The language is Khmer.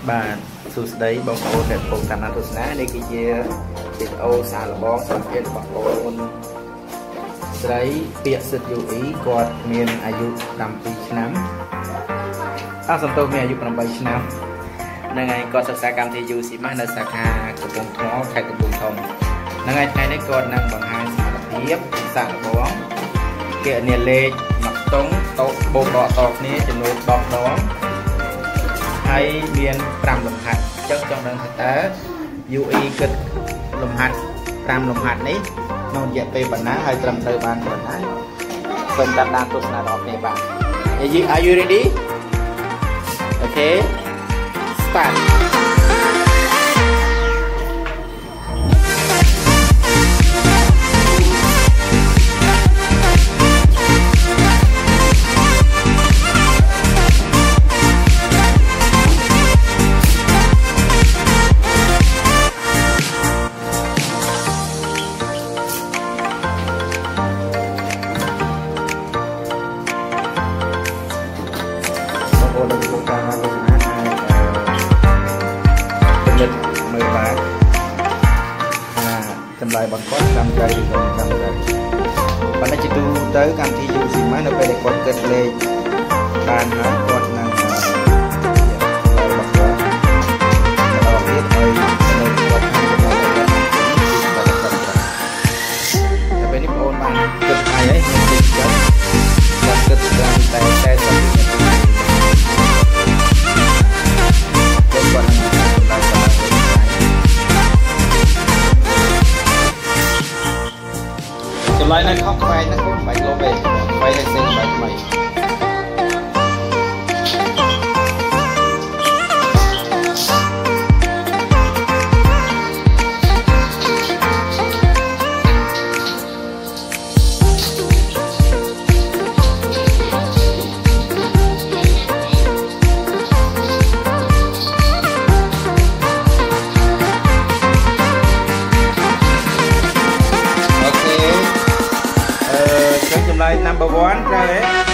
បាទសួស្តីបងប្អូនដែលកំពុងតាមដានទស្សនានេះគឺជាវីដេអូសារល្បងសម្ភារបងប្អូនស្រីពាក្យសិទ្ធិ UE គាត់មានអាយុ7ឆ្នាំសំទោសមានអាយុ8ឆ្នាំហ្នឹងហើយគាត់សិក្សាកម្មវិធី UCMAS នៅសាខាកំពង់ថ្មខេត្តកំពង់ធំហ្នឹងហើយថ្ងៃនេះគាត់នឹងបង្ហាញសមត្ថភាពសារល្បងគណនាលេខមកតុងតោបូកដកតគ្នាចំនួន10ដងហើយមាន5លំហាត់អញ្ចឹងចង់ដឹងថាតើ UE គិតលំហាត់5លំហាត់នេះក្នុងរយៈពេលប៉ុណ្ណាហើយត្រឹមត្រូវបានប៉ុណ្ណាសូមតាមដានទស្សនារបស់គ្នាបាទ Are you ready? Okay. Start.ចម្លើយរបស់គាត់តាមใจតាមใจប៉ុន្តែជាទូទៅកម្មវិធី UCMAS នៅពេលដែលគាត់គិតលេខបានហើយគាត់នឹងរបស់គាត់ដល់ទៀតហើយនៅគាត់ធ្វើចំណុចតែពេលនេះបងប្អូនបានគិតហើយមានទីចិត្តគាត់គិតតាមតែ40នាទីគាត់នឹងចម្លើយនៅខុសក្បែរណាខ្លួនបែកលោបឯងបែកឲ្យសេងបែកថ្មីNumber 1 ត្រូវទេ